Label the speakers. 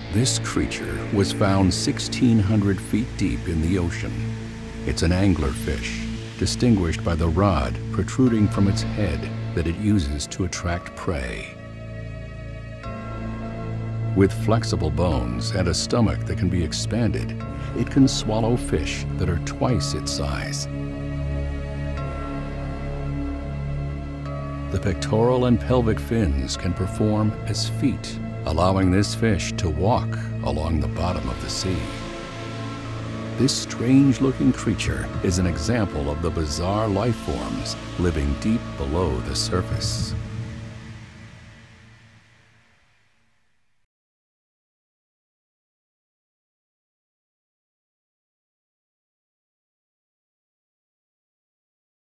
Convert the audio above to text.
Speaker 1: This creature was found 1,600 feet deep in the ocean. It's an anglerfish, distinguished by the rod protruding from its head that it uses to attract prey. With flexible bones and a stomach that can be expanded, it can swallow fish that are twice its size. The pectoral and pelvic fins can perform as feet, allowing this fish to walk along the bottom of the sea. This strange-looking creature is an example of the bizarre life forms living deep below the surface.